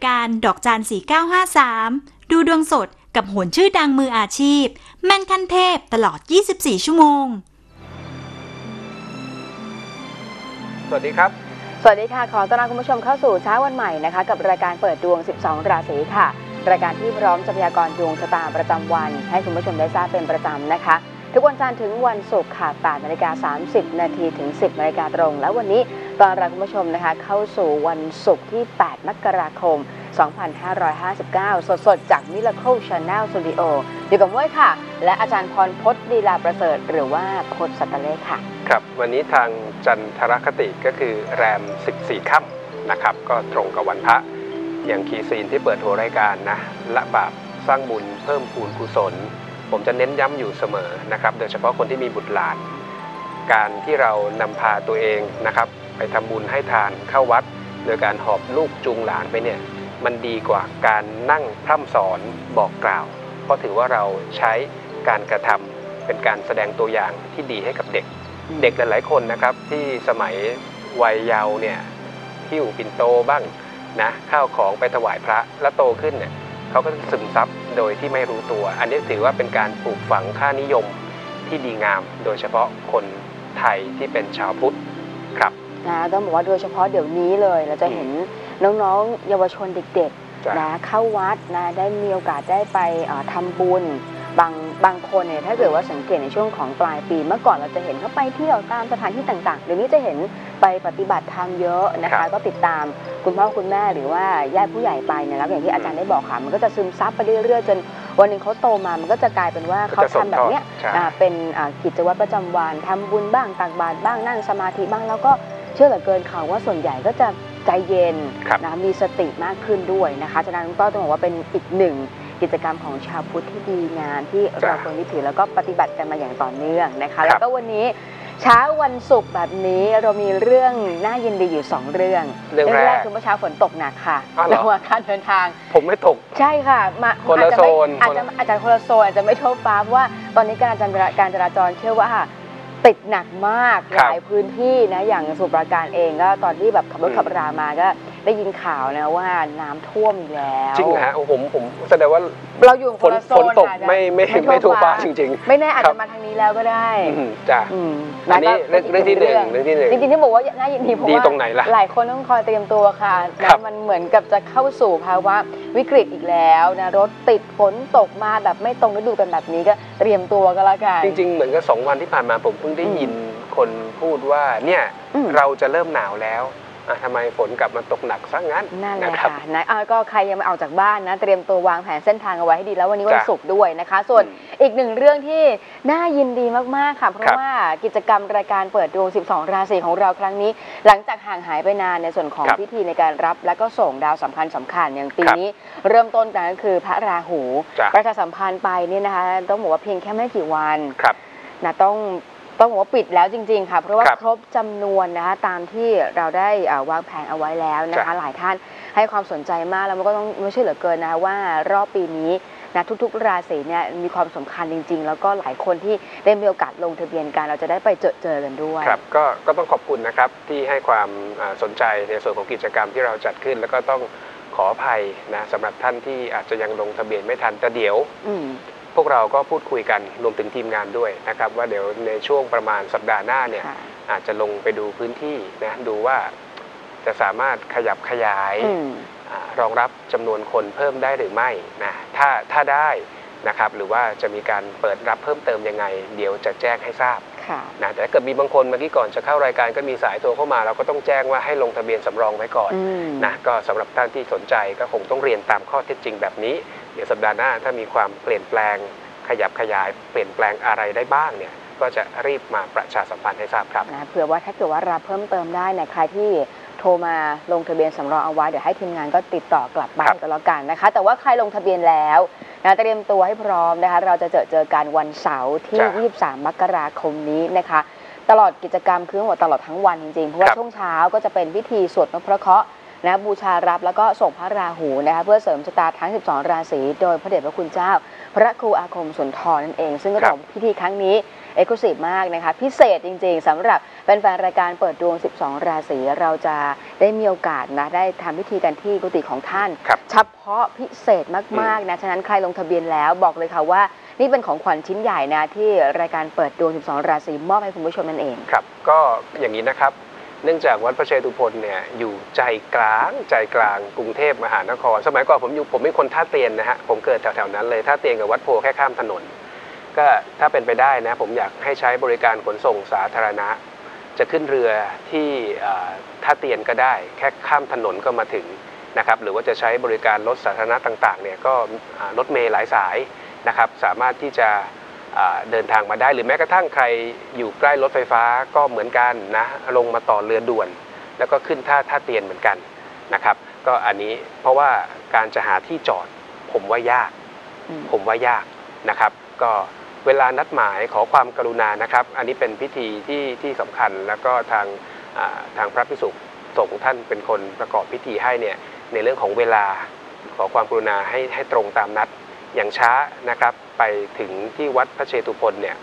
การดอกจัน4953ดูดวงสดกับโหนชื่อดังมืออาชีพแม่นขั้นเทพตลอด24ชั่วโมงสวัสดีครับสวัสดีค่ะขอต้อนรับคุณผู้ชมเข้าสู่เช้าวันใหม่นะคะกับรายการเปิดดวง12ราศีค่ะรายการที่พร้อมจะพยากรณ์ดวงชะตาประจำวันให้คุณผู้ชมได้ทราบเป็นประจำนะคะทุกวันจันทร์ถึงวันศุกร์ค่ะ8:30 น.ถึง 10 น.ตรงและวันนี้ต้อนรับคุณผู้ชมนะคะเข้าสู่วันศุกร์ที่8 มกราคม 2559 สดๆจาก Miracle Channel Studio อยู่กับม้วยค่ะและอาจารย์พรพจน์ลีลาประเสริฐหรือว่าพจน์สัตเลขค่ะครับวันนี้ทางจันทรคติก็คือแรม14ค่ำนะครับก็ตรงกับวันพระอย่างคีย์ซีนที่เปิดหัวรายการนะละบาปสร้างบุญเพิ่มพูนกุศลผมจะเน้นย้ำอยู่เสมอนะครับโดยเฉพาะคนที่มีบุตรหลานการที่เรานำพาตัวเองนะครับไปทำบุญให้ทานเข้าวัดโดยการหอบลูกจูงหลานไปเนี่ยมันดีกว่าการนั่งพร่ำสอนบอกกล่าวเพราะถือว่าเราใช้การกระทำเป็นการแสดงตัวอย่างที่ดีให้กับเด็กเด็กหลายๆคนนะครับที่สมัยวัยเยาว์เนี่ยหิ้วปิ่นโตบ้างนะข้าวของไปถวายพระแล้วโตขึ้นเนี่ยเขาก็ซึมซับโดยที่ไม่รู้ตัวอันนี้ถือว่าเป็นการปลูกฝังค่านิยมที่ดีงามโดยเฉพาะคนไทยที่เป็นชาวพุทธครับต้องบอกว่าโดยเฉพาะเดี๋ยวนี้เลยเราจะเห็นน้องๆเยาวชนเด็กๆนะเข้าวัดนะได้มีโอกาสได้ไปทำบุญบางคนเนี่ยถ้าเกิดว่าสังเกตในช่วงของปลายปีเมื่อก่อนเราจะเห็นเขาไปเที่ยวตามสถานที่ต่างๆเดี๋ยวนี้จะเห็นไปปฏิบัติธรรมเยอะนะคะก็ติดตามคุณพ่อคุณแม่หรือว่าญาติผู้ใหญ่ไปเนี่ยแล้วอย่างที่อาจารย์ได้บอกค่ะมันก็จะซึมซับไปเรื่อยๆจนวันหนึ่งเขาโตมามันก็จะกลายเป็นว่าเขาทำแบบเนี้ยเป็นกิจวัตรประจำวันทำบุญบ้างตักบาตรบ้างนั่งสมาธิบ้างแล้วก็เชื่อเหลือเกินค่ะว่าส่วนใหญ่ก็จะใจเย็นนะมีสติมากขึ้นด้วยนะคะฉะนั้นก็ต้องบอกว่าเป็นอีกหนึ่งกิจกรรมของชาวพุทธที่ดีงามที่เราควรยึดถือแล้วก็ปฏิบัติกันมาอย่างต่อเนื่องนะคะแล้วก็วันนี้เช้าวันศุกร์แบบนี้เรามีเรื่องน่ายินดีอยู่2เรื่องแรกคือเมื่อเช้าฝนตกหนักค่ะระหว่างการเดินทางผมไม่ตกใช่ค่ะมาคนละโซนอาจจะคนละโซนอาจจะไม่ทั่วฟ้าเพราะว่าตอนนี้การจราจรเชื่อว่าติดหนักมากหลายพื้นที่นะอย่างสมุทรปราการเองก็ตอนที่แบบขับรถขับรามาก็ได้ยินข่าวนะว่าน้ำท่วมอีกแล้วจริงฮะผมแสดงว่าเราอยู่คนละโซนตกไม่ทั่วฟ้าจริงๆไม่แน่อาจจะมาทางนี้แล้วก็ได้จ้ะอันนี้เรื่องที่หนึ่งจริงๆที่บอกว่าน่ายินดีเพราะว่าหลายคนต้องคอยเตรียมตัวค่ะนะมันเหมือนกับจะเข้าสู่ภาวะวิกฤตอีกแล้วนะรถติดฝนตกมาแบบไม่ตรงฤดูกันแบบนี้ก็เตรียมตัวก็แล้วกันจริงๆเหมือนกับ2 วันที่ผ่านมาผมเพิ่งได้ยินคนพูดว่าเนี่ยเราจะเริ่มหนาวแล้วทำไมฝนกลับมาตกหนักซะงั้นนั่นแหละค่ะนะก็ใครยังไม่ออกจากบ้านนะเตรียมตัววางแผนเส้นทางเอาไว้ให้ดีแล้ววันนี้วันศุกร์ด้วยนะคะส่วนอีกหนึ่งเรื่องที่น่ายินดีมากๆค่ะเพราะว่ากิจกรรมรายการเปิดดวง12ราศีของเราครั้งนี้หลังจากห่างหายไปนานในส่วนของพิธีในการรับและก็ส่งดาวสำคัญอย่างปีนี้เริ่มต้นกันก็คือพระราหูประชาสัมพันธ์ไปนี่นะคะต้องบอกว่าเพียงแค่ไม่กี่วันนะต้องบอกว่าปิดแล้วจริงๆค่ะเพราะว่าครบจำนวนนะคะตามที่เราได้วางแผนเอาไว้แล้วนะคะหลายท่านให้ความสนใจมากแล้วมันก็ต้องไม่ใช่เหลือเกินนะว่ารอบปีนี้นะทุกๆราศีเนี่ยมีความสำคัญจริงๆแล้วก็หลายคนที่ได้มีโอกาสลงทะเบียนกันเราจะได้ไปเจอกันด้วยครับก็ต้องขอบคุณนะครับที่ให้ความสนใจในส่วนของกิจกรรมที่เราจัดขึ้นแล้วก็ต้องขออภัยนะสำหรับท่านที่อาจจะยังลงทะเบียนไม่ทันแต่เดี๋ยวพวกเราก็พูดคุยกันรวมถึงทีมงานด้วยนะครับว่าเดี๋ยวในช่วงประมาณสัปดาห์หน้าเนี่ยอาจจะลงไปดูพื้นที่นะดูว่าจะสามารถขยับขยายรองรับจำนวนคนเพิ่มได้หรือไม่นะถ้าได้นะครับหรือว่าจะมีการเปิดรับเพิ่มเติมยังไงเดี๋ยวจะแจ้งให้ทราบนะแต่ถ้าเกิดมีบางคนเมื่อกี้ก่อนจะเข้ารายการก็มีสายโทรเข้ามาเราก็ต้องแจ้งว่าให้ลงทะเบียนสำรองไว้ก่อนนะก็สำหรับท่านที่สนใจก็คงต้องเรียนตามข้อเท็จจริงแบบนี้เดี๋ยวสัปดาห์หน้าถ้ามีความเปลี่ยนแปลงขยับขยายเปลี่ยนแปลงอะไรได้บ้างเนี่ยก็จะรีบมาประชาสัมพันธ์ให้ทราบครับนะเผื่อว่าถ้าเกิดว่ารับเพิ่มเติมได้เนี่ยใครที่โทรมาลงทะเบียนสำรองเอาไว้เดี๋ยวให้ทีมงานก็ติดต่อกลับบ้านก็แล้วกันนะคะแต่ว่าใครลงทะเบียนแล้วนะเตรียมตัวให้พร้อมนะคะเราจะเจอกันวันเสาร์ที่23 มกราคมนี้นะคะตลอดกิจกรรมคือทั้งหมดตลอดทั้งวันจริงๆเพราะว่าช่วงเช้าก็จะเป็นพิธีสวดนพเคราะห์นะบูชารับแล้วก็ส่งพระราหูนะคะเพื่อเสริมชะตาทั้ง12ราศีโดยพระเดชพระคุณเจ้าพระครูอาคมสุนทรนั่นเองซึ่งก็ต้องพิธีครั้งนี้เอกลุศิมากนะคะพิเศษจริงๆสำหรับแฟนๆรายการเปิดดวง12ราศีเราจะได้มีโอกาสนะได้ทำพิธีกันที่กุฏิของท่านเฉพาะพิเศษมากๆนะฉะนั้นใครลงทะเบียนแล้วบอกเลยค่ะว่านี่เป็นของขวัญชิ้นใหญ่นะที่รายการเปิดดวง12ราศีมอบให้คุณผู้ชมนั่นเองครับก็อย่างนี้นะครับเนื่องจากวัดพระเชตุพนเนี่ยอยู่ใจกลางกรุงเทพมหานครสมัยก่อนผมเป็นคนท่าเตียนนะฮะผมเกิดแถวๆนั้นเลยท่าเตียนกับวัดโพแค่ข้ามถนนก็ถ้าเป็นไปได้นะผมอยากให้ใช้บริการขนส่งสาธารณะจะขึ้นเรือที่ท่าเตียนก็ได้แค่ข้ามถนนก็มาถึงนะครับหรือว่าจะใช้บริการรถสาธารณะต่างๆเนี่ยก็รถเมล์หลายสายนะครับสามารถที่จะเดินทางมาได้หรือแม้กระทั่งใครอยู่ใกล้รถไฟฟ้าก็เหมือนกันนะลงมาต่อเรือด่วนแล้วก็ขึ้นท่าเตียนเหมือนกันนะครับก็อันนี้เพราะว่าการจะหาที่จอดผมว่ายากนะครับก็เวลานัดหมายขอความกรุณานะครับอันนี้เป็นพิธีที่สำคัญแล้วก็ทางพระภิกษุสงฆ์ท่านเป็นคนประกอบพิธีให้เนี่ยในเรื่องของเวลาขอความกรุณาให้ตรงตามนัดอย่างช้านะครับไปถึงที่วัดพระเชตุพนเนี่ย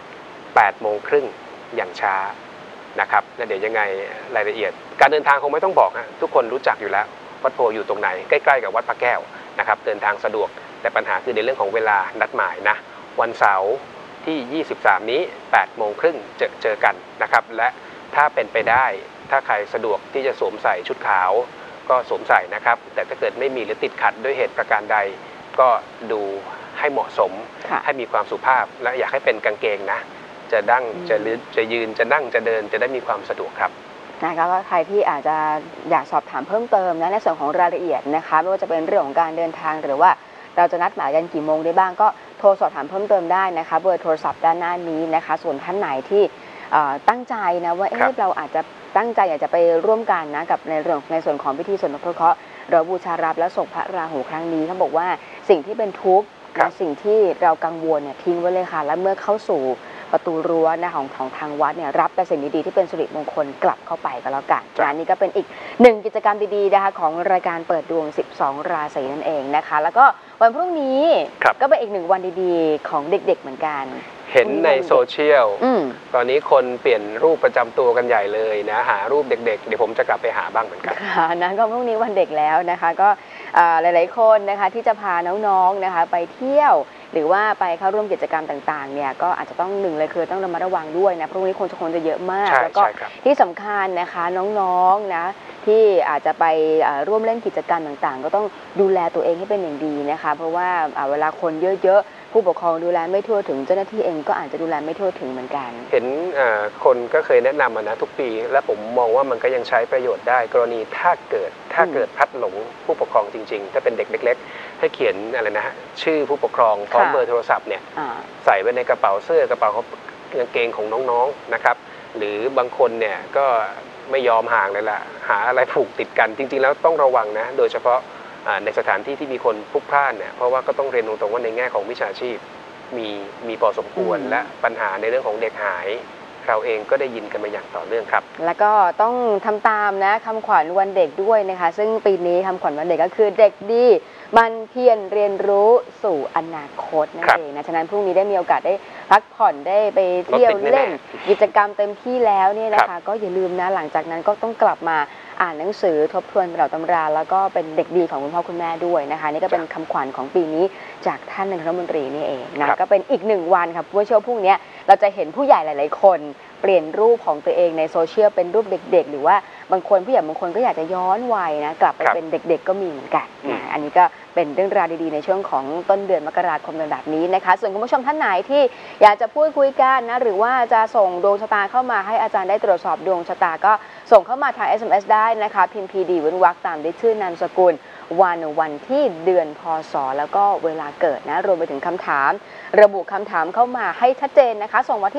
8 โมงครึ่งอย่างช้านะครับแล้วเดี๋ยวยังไงรายละเอียดการเดินทางคงไม่ต้องบอกฮะทุกคนรู้จักอยู่แล้ววัดโพอยู่ตรงไหนใกล้ๆกับวัดพระแก้วนะครับเดินทางสะดวกแต่ปัญหาคือในเรื่องของเวลานัดหมายนะวันเสาร์ที่23นี้8 โมงครึ่งเจอกันนะครับและถ้าเป็นไปได้ถ้าใครสะดวกที่จะสวมใส่ชุดขาวก็สวมใส่นะครับแต่ถ้าเกิดไม่มีหรือติดขัดด้วยเหตุประการใดก็ดูให้เหมาะสมให้มีความสุภาพและอยากให้เป็นกางเกงนะจะดั้งจะยืนจะนั่งจะเดินจะได้มีความสะดวกครับนะคะก็ใครที่อาจจะอยากสอบถามเพิ่มเติมนะในส่วนของรายละเอียดนะคะไม่ว่าจะเป็นเรื่องของการเดินทางหรือว่าเราจะนัดหมายกันกี่โมงได้บ้างก็โทรสอบถามเพิ่มเติมได้นะคะเบอร์โทรศัพท์ด้านหน้านี้นะคะส่วนท่านไหนที่ตั้งใจนะว่าเราอาจจะตั้งใจอยากจะไปร่วมกันนะกับในส่วนของพิธีสวดมนต์เคราะห์เราบูชารับและส่งพระราหูครั้งนี้เขาบอกว่าสิ่งที่เป็นทุกข์และสิ่งที่เรากังวลเนี่ยทิ้งไว้เลยค่ะและเมื่อเข้าสู่ประตูรั้วนะของทางวัดเนี่ยรับแต่สิ่งดีๆที่เป็นสิริมงคลกลับเข้าไปก็แล้วกันนี่ก็เป็นอีกหนึ่งกิจกรรมดีๆนะคะของรายการเปิดดวง12ราศีนั่นเองนะคะแล้วก็วันพรุ่งนี้ก็เป็นอีก1 วันดีๆของเด็กๆเหมือนกันเห็นในโซเชียลตอนนี้คนเปลี่ยนรูปประจำตัวกันใหญ่เลยนะหารูปเด็กๆเดี๋ยวผมจะกลับไปหาบ้างเหมือนกันนะก็พรุ่งนี้วันเด็กแล้วนะคะก็หลายๆคนนะคะที่จะพาน้องๆนะคะไปเที่ยวหรือว่าไปเข้าร่วมกิจกรรมต่างๆเนี่ยก็อาจจะต้อง1เลยคือต้องระมัดระวังด้วยนะพรุ่งนี้คนจะเยอะมากแล้วก็ที่สำคัญนะคะน้องๆนะที่อาจจะไปร่วมเล่นกิจกรรมต่างๆก็ต้องดูแลตัวเองให้เป็นอย่างดีนะคะเพราะว่าเวลาคนเยอะๆผู้ปกครองดูแลไม่ทั่วถึงเจ้าหน้าที่เองก็อาจจะดูแลไม่ทั่วถึงเหมือนกันเห็นคนก็เคยแนะนำนะทุกปีและผมมองว่ามันก็ยังใช้ประโยชน์ได้กรณีถ้าเกิดพลัดหลงผู้ปกครองจริงๆถ้าเป็นเด็กเล็กๆให้เขียนอะไรนะชื่อผู้ปกครองพร้อมเบอร์โทรศัพท์เนี่ยใส่ไว้ในกระเป๋าเสื้อกระเป๋ากางเกงของน้องๆนะครับหรือบางคนเนี่ยก็ไม่ยอมห่างเลยล่ะหาอะไรผูกติดกันจริงๆแล้วต้องระวังนะโดยเฉพาะในสถานที่ที่มีคนพลุกพล่านเนี่ยเพราะว่าก็ต้องเรียนตรงๆว่าในแง่ของวิชาชีพมีพอสมควรและปัญหาในเรื่องของเด็กหายเราเองก็ได้ยินกันมาอย่างต่อเนื่องครับแล้วก็ต้องทำตามนะคำขวัญวันเด็กด้วยนะคะซึ่งปีนี้คำขวัญวันเด็กก็คือเด็กดีมันเพียรเรียนรู้สู่อนาคตนั่นเองนะฉะนั้นพรุ่งนี้ได้มีโอกาสได้พักผ่อนได้ไปเที่ยวเล่นกิจกรรมเต็มที่แล้วเนี่ยนะคะก็อย่าลืมนะหลังจากนั้นก็ต้องกลับมาอ่านหนังสือทบทวนตำรับตำราแล้วก็เป็นเด็กดีของคุณพ่อคุณแม่ด้วยนะคะนี่ก็เป็นคำขวัญของปีนี้จากท่านนายกรัฐมนตรีนี่เองนะก็เป็นอีก1 วันครับว่าเชื่อพรุ่งนี้เราจะเห็นผู้ใหญ่หลายๆคนเปลี่ยนรูปของตัวเองในโซเชียลเป็นรูปเด็กๆหรือว่าบางคนผู้ใหญ่บางคนก็อยากจะย้อนวัยนะกลับไปเป็นเด็กๆก็มีเหมือนกันนะอันนี้ก็เป็นเรื่องราวดีๆในช่วงของต้นเดือนมกราคมแบบนี้นะคะส่วนคุณผู้ชมท่านไหนที่อยากจะพูดคุยกันนะหรือว่าจะส่งดวงชะตาเข้ามาให้อาจารย์ได้ตรวจสอบดวงชะตาก็ส่งเข้ามาทาง SMS ได้นะคะพิมพ์ PD เว้นวรรคตามด้วยชื่อนามสกุลวันที่เดือนพศแล้วก็เวลาเกิดนะรวมไปถึงคำถามระบุคำถามเข้ามาให้ชัดเจนนะคะส่งมาที่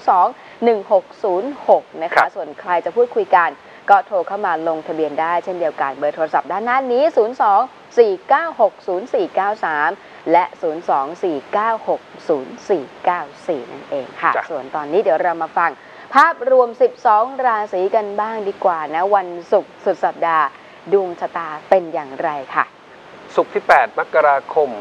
422-1606 นะคะส่วนใครจะพูดคุยกันก็โทรเข้ามาลงทะเบียนได้เช่นเดียวกันเบอร์โทรศัพท์ด้านหน้านี้ 02-496-0493 และ 02-496-0494 นั่นเองค่ะส่วนตอนนี้เดี๋ยวเรามาฟังภาพรวม12ราศีกันบ้างดีกว่านะวันศุกร์สุดสัปดาห์ดวงชะตาเป็นอย่างไรค่ะศุกร์ที่ 8 มกราคม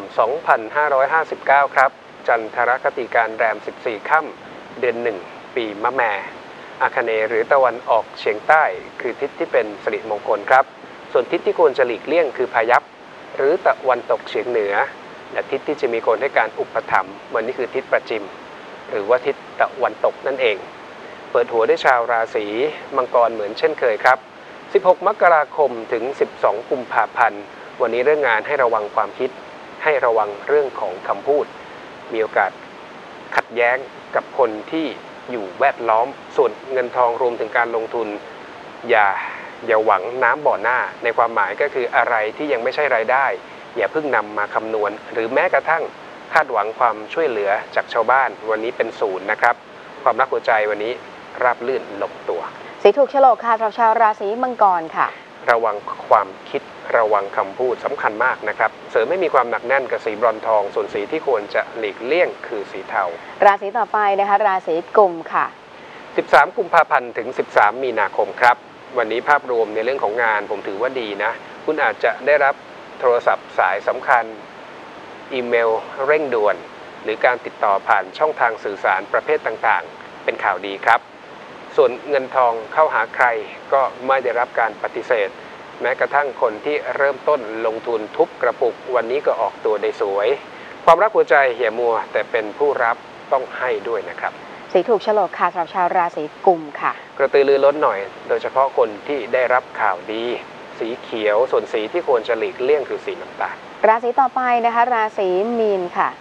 2559 ครับ จันทรคติการแรม 14 ค่ำเดือน 1 ปีมะแม่อาคเนย์หรือตะวันออกเฉียงใต้คือทิศที่เป็นสิริมงคลครับส่วนทิศที่ควรจะหลีกเลี่ยงคือพายัพหรือตะวันตกเฉียงเหนือและทิศที่จะมีคนให้การอุปถัมภ์วันนี้คือทิศประจิมหรือว่าทิศตะวันตกนั่นเองเปิดหัวด้วยชาวราศีมังกรเหมือนเช่นเคยครับ 16 มกราคมถึง 12 กุมภาพันธ์วันนี้เรื่องงานให้ระวังความคิดให้ระวังเรื่องของคำพูดมีโอกาสขัดแย้งกับคนที่อยู่แวดล้อมส่วนเงินทองรวมถึงการลงทุนอย่าหวังน้ำบ่อหน้าในความหมายก็คืออะไรที่ยังไม่ใช่รายได้อย่าเพิ่งนำมาคำนวณหรือแม้กระทั่งคาดหวังความช่วยเหลือจากชาวบ้านวันนี้เป็นศูนย์นะครับความรักหัวใจวันนี้ราบลื่นลงตัวสีถูกโฉลกค่ะสำหรับชาวราศีมังกรค่ะระวังความคิดระวังคำพูดสำคัญมากนะครับเสริมไม่มีความหนักแน่นกับสีบรอนซ์ทองส่วนสีที่ควรจะหลีกเลี่ยงคือสีเทาราศีต่อไปนะคะราศีกุมค่ะ 13 กุมภาพันธ์ถึง 13 มีนาคมครับวันนี้ภาพรวมในเรื่องของงานผมถือว่าดีนะคุณอาจจะได้รับโทรศัพท์สายสำคัญอีเมลเร่งด่วนหรือการติดต่อผ่านช่องทางสื่อสารประเภทต่างๆเป็นข่าวดีครับส่วนเงินทองเข้าหาใครก็ไม่ได้รับการปฏิเสธแม้กระทั่งคนที่เริ่มต้นลงทุนทุบกระปุกวันนี้ก็ออกตัวได้สวยความรักหัวใจอย่ามัวแต่เป็นผู้รับต้องให้ด้วยนะครับสีถูกโฉลกค่ะสำหรับชาวราศีกุมค่ะกระตือรือร้นหน่อยโดยเฉพาะคนที่ได้รับข่าวดีสีเขียวส่วนสีที่ควรจะหลีกเลี่ยงคือสีน้ำตาลราศีต่อไปนะคะราศีมีนค่ะ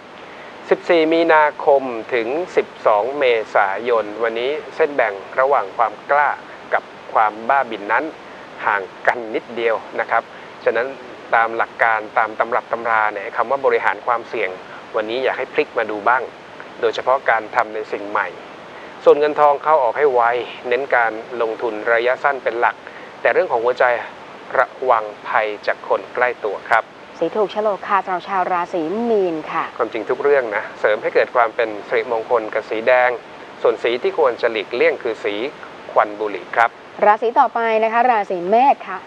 14 มีนาคมถึง 12 เมษายนวันนี้เส้นแบ่งระหว่างความกล้ากับความบ้าบิ่นนั้นห่างกันนิดเดียวนะครับฉะนั้นตามหลักการตามตำรับตำราเนี่ยคำว่าบริหารความเสี่ยงวันนี้อยากให้พลิกมาดูบ้างโดยเฉพาะการทำในสิ่งใหม่ส่วนเงินทองเข้าออกให้ไวเน้นการลงทุนระยะสั้นเป็นหลักแต่เรื่องของหัวใจระวังภัยจากคนใกล้ตัวครับสีถูกโฉลกค่ะสำหรับชาวราศีมีนค่ะความจริงทุกเรื่องนะเสริมให้เกิดความเป็นสิริมงคลกับสีแดงส่วนสีที่ควรจะหลีกเลี่ยงคือสีควันบุหรี่ครับราศีต่อไปนะคะราศีเมษค่ะ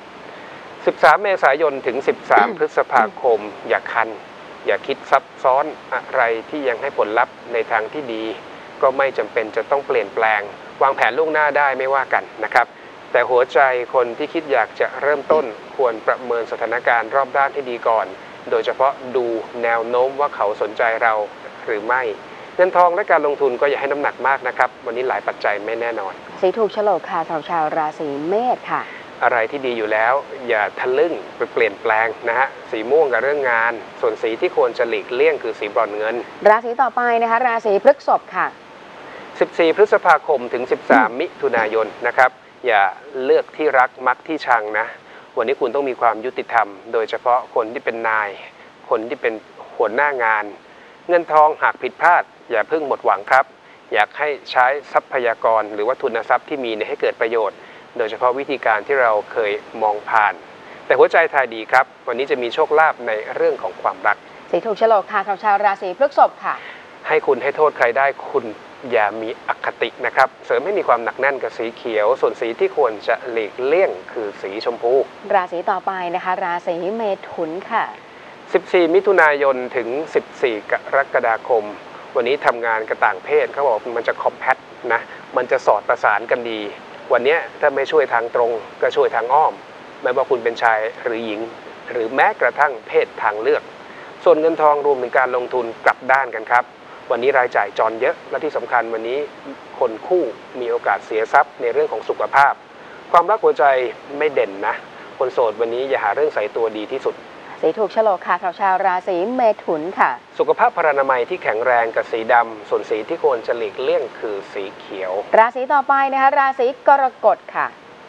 13 เมษายนถึง 13 พฤษภาคมอย่าคันอย่าคิดซับซ้อนอะไรที่ยังให้ผลลัพธ์ในทางที่ดีก็ไม่จำเป็นจะต้องเปลี่ยนแปลงวางแผนล่วงหน้าได้ไม่ว่ากันนะครับแต่หัวใจคนที่คิดอยากจะเริ่มต้นควรประเมินสถานการณ์รอบด้านให้ดีก่อนโดยเฉพาะดูแนวโน้มว่าเขาสนใจเราหรือไม่เงินทองและการลงทุนก็อย่าให้น้ำหนักมากนะครับวันนี้หลายปัจจัยไม่แน่นอนสีถูกโฉลกค่ะสำหรับชาวราศีเมษค่ะอะไรที่ดีอยู่แล้วอย่าทะลึ่งไปเปลี่ยนแปลงนะฮะสีม่วงกับเรื่องงานส่วนสีที่ควรจะหลีกเลี่ยงคือสีบรอนซ์เงินราศีต่อไปนะคะราศีพฤษภค่ะ 14 พฤษภาคมถึง 13 มิถุนายนนะครับอย่าเลือกที่รักมักที่ชังนะวันนี้คุณต้องมีความยุติธรรมโดยเฉพาะคนที่เป็นนายคนที่เป็นหัวหน้างานเงินทองหากผิดพลาดอย่าเพิ่งหมดหวังครับอยากให้ใช้ทรัพยากรหรือว่าทุนทรัพย์ที่มีให้เกิดประโยชน์โดยเฉพาะวิธีการที่เราเคยมองผ่านแต่หัวใจทายดีครับวันนี้จะมีโชคลาภในเรื่องของความรักสีถูกโฉลกค่ะสำหรับชาวราศีพฤษภค่ะให้คุณให้โทษใครได้คุณอย่ามีอคตินะครับเสริมให้มีความหนักแน่นกับสีเขียวส่วนสีที่ควรจะหลีกเลี่ยงคือสีชมพูราศีต่อไปนะคะราศีเมถุนค่ะ 14 มิถุนายนถึง 14 กรกฎาคมวันนี้ทำงานกับต่างเพศเขาบอกมันจะคอมแพทนะมันจะสอดประสานกันดีวันนี้ถ้าไม่ช่วยทางตรงก็ช่วยทางอ้อมไม่ว่าคุณเป็นชายหรือหญิงหรือแม้กระทั่งเพศทางเลือกส่วนเงินทองรวมถึงการลงทุนกลับด้านกันครับวันนี้รายจ่ายจรเยอะและที่สำคัญวันนี้คนคู่มีโอกาสเสียทรัพย์ในเรื่องของสุขภาพความรักหัวใจไม่เด่นนะคนโสดวันนี้อย่าหาเรื่องใส่ตัวดีที่สุดสีถูกโฉลกค่ะสำหรับชาวราศีเมถุนค่ะสุขภาพพรรณนามัยที่แข็งแรงกับสีดำส่วนสีที่ควรจะหลีกเลี่ยงคือสีเขียวราศีต่อไปนะคะราศีกรกฎค่ะ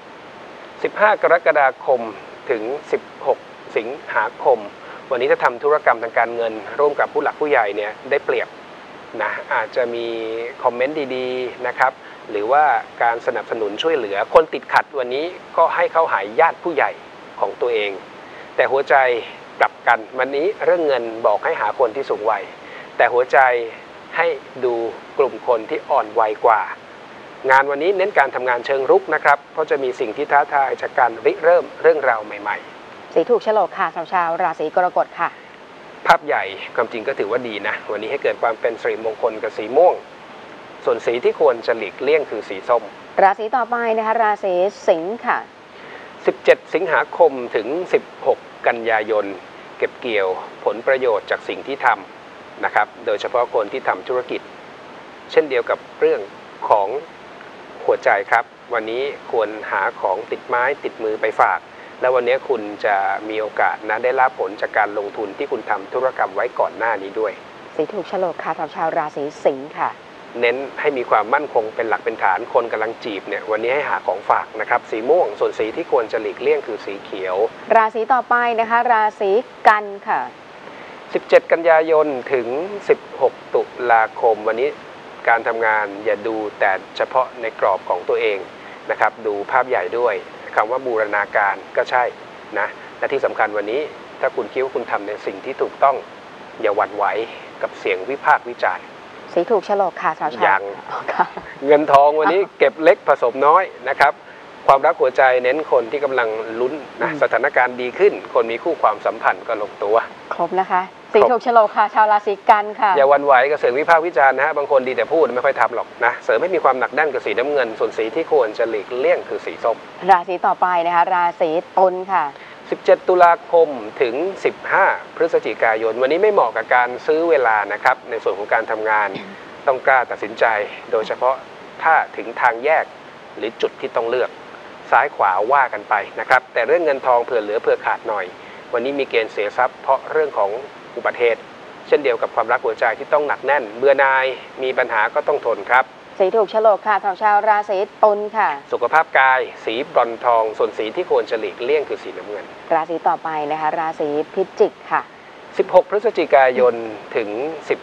15 กรกฎาคมถึง 16 สิงหาคมวันนี้ถ้าทำธุรกรรมทางการเงินร่วมกับผู้หลักผู้ใหญ่เนี่ยได้เปรียบนะอาจจะมีคอมเมนต์ดีๆนะครับหรือว่าการสนับสนุนช่วยเหลือคนติดขัดวันนี้ก็ให้เข้าหาญาติผู้ใหญ่ของตัวเองแต่หัวใจกลับกันวันนี้เรื่องเงินบอกให้หาคนที่สูงวัยแต่หัวใจให้ดูกลุ่มคนที่อ่อนวัยกว่างานวันนี้เน้นการทำงานเชิงรุกนะครับเพราะจะมีสิ่งที่ท้าทายจากการริเริ่มเรื่องราวใหม่ๆสีถูกโฉลกค่ะสำหรับชาวราศีกรกฎค่ะภาพใหญ่ความจริงก็ถือว่าดีนะวันนี้ให้เกิดความเป็นสิริมงคลกับสีม่วงส่วนสีที่ควรจะหลีกเลี่ยงคือสีส้มราศีต่อไปนะคะราศีสิงค์ค่ะ 17 สิงหาคมถึง 16 กันยายนเก็บเกี่ยวผลประโยชน์จากสิ่งที่ทำนะครับโดยเฉพาะคนที่ทำธุรกิจเช่นเดียวกับเรื่องของหัวใจครับวันนี้ควรหาของติดไม้ติดมือไปฝากแล้ววันนี้คุณจะมีโอกาสนะได้รับผลจากการลงทุนที่คุณทำธุรกรรมไว้ก่อนหน้านี้ด้วยสีถูกโฉลกค่ะสำหรับชาวราศีสิงค์ค่ะเน้นให้มีความมั่นคงเป็นหลักเป็นฐานคนกำลังจีบเนี่ยวันนี้ให้หาของฝากนะครับสีม่วงส่วนสีที่ควรจะหลีกเลี่ยงคือสีเขียวราศีต่อไปนะคะราศีกันค่ะ 17 กันยายนถึง 16 ตุลาคมวันนี้การทำงานอย่าดูแต่เฉพาะในกรอบของตัวเองนะครับดูภาพใหญ่ด้วยคำว่าบูรณาการก็ใช่นะและที่สำคัญวันนี้ถ้าคุณคิดว่าคุณทำในสิ่งที่ถูกต้องอย่าหวั่นไหวกับเสียงวิพากษ์วิจารณ์สีถูกโฉลกค่ะสาวๆยังเงินทองวันนี้เก็บเล็กผสมน้อยนะครับความรักหัวใจเน้นคนที่กำลังลุ้นนะสถานการณ์ดีขึ้นคนมีคู่ความสัมพันธ์ก็ลงตัวครบนะคะสีถูกโฉลกค่ะชาวราศีกันค่ะอย่าหวั่นไหวกับเสียงวิพากษ์วิจารณ์นะฮะบางคนดีแต่พูดไม่ค่อยทำหรอกนะเสริมให้มีความหนักแน่นกับสีน้ำเงินส่วนสีที่ควรจะหลีกเลี่ยงคือสีส้มราศีต่อไปนะคะราศีตุลค่ะ 17 ตุลาคมถึง 15 พฤศจิกายนวันนี้ไม่เหมาะกับการซื้อเวลานะครับในส่วนของการทำงานต้องกล้าตัดสินใจโดยเฉพาะถ้าถึงทางแยกหรือจุดที่ต้องเลือกซ้ายขวาว่ากันไปนะครับแต่เรื่องเงินทองเผื่อเหลือเผื่อขาดหน่อยวันนี้มีเกณฑ์เสียทรัพย์เพราะเรื่องของอุบัติเหตุเช่นเดียวกับความรักหัวใจที่ต้องหนักแน่นเบื่อหน่ายมีปัญหาก็ต้องทนครับสีถูกโฉลกค่ะสำหรับชาวราศีตุลค่ะสุขภาพกายสีบรอนซ์ทองส่วนสีที่ควรจะหลีกเลี่ยงคือสีน้ำเงินราศีต่อไปนะคะราศีพิจิกค่ะ 16 พฤศจิกายนถึง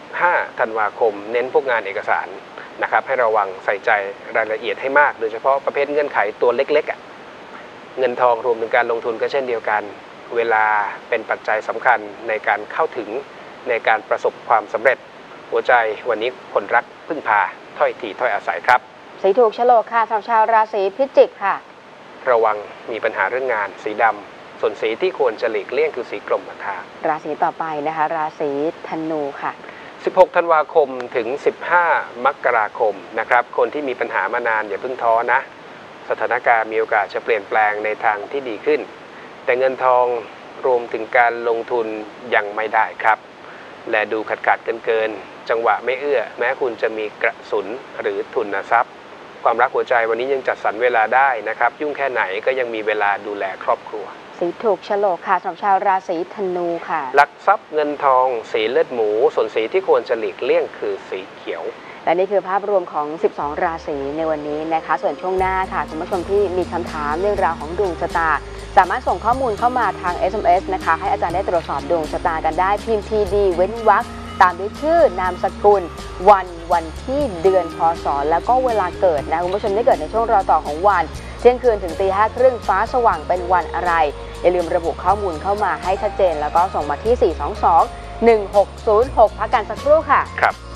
15 ธันวาคมเน้นพวกงานเอกสารนะครับให้ระวังใส่ใจรายละเอียดให้มากโดยเฉพาะประเภทเงื่อนไขตัวเล็กๆเงินทองรวมถึงการลงทุนก็เช่นเดียวกันเวลาเป็นปัจจัยสำคัญในการเข้าถึงในการประสบความสำเร็จหัวใจวันนี้คนรักพึ่งพาถ้อยทีถ้อยอาศัยครับสีถูกโฉลกค่ะสำหรับชาวราศีพิจิกค่ะระวังมีปัญหาเรื่องงานสีดำส่วนสีที่ควรจะหลีกเลี่ยงคือสีกรมท่าราศีต่อไปนะคะราศีธนูค่ะ 16 ธันวาคมถึง 15 มกราคมนะครับคนที่มีปัญหามานานอย่าเพิ่งท้อนะสถานการณ์มีโอกาสจะเปลี่ยนแปลงในทางที่ดีขึ้นแต่เงินทองรวมถึงการลงทุนยังไม่ได้ครับและดูขัดเกินจังหวะไม่เอื้อแม้คุณจะมีกระสุนหรือทุนทรัพย์ความรักหัวใจวันนี้ยังจัดสรรเวลาได้นะครับยุ่งแค่ไหนก็ยังมีเวลาดูแลครอบครัวสีถูกโฉลกค่ะสำหรับชาวราศีธนูค่ะหลักทรัพย์เงินทองสีเลือดหมูส่วนสีที่ควรจะหลีกเลี่ยงคือสีเขียวและนี่คือภาพรวมของ12ราศีในวันนี้นะคะส่วนช่วงหน้าค่ะคุณผู้ชมที่มีคำถามเรื่องราวของดวงชะตาสามารถส่งข้อมูลเข้ามาทาง SMS นะคะให้อาจารย์ได้ตรวจสอบดวงชะตากันได้พิมพ์ TD เว้นวรรคตามด้วยชื่อนามสกุลวันที่เดือนพศแล้วก็เวลาเกิดนะคุณผู้ชมได้เกิดในช่วงรอต่อของวันเที่ยงคืนถึงตี 5:30ฟ้าสว่างเป็นวันอะไรอย่าลืมระบุข้อมูลเข้ามาให้ชัดเจนแล้วก็ส่งมาที่422-1606พักกันสักครู่ค่ะครับ